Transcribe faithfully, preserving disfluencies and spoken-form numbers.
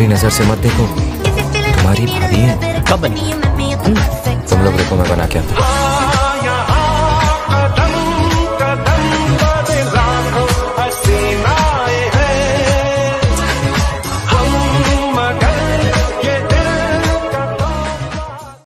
बुरी नजर से मत देखो, तुम्हारी भाभी है। कब बनी? तुम लोग देखो मैं बना क्या।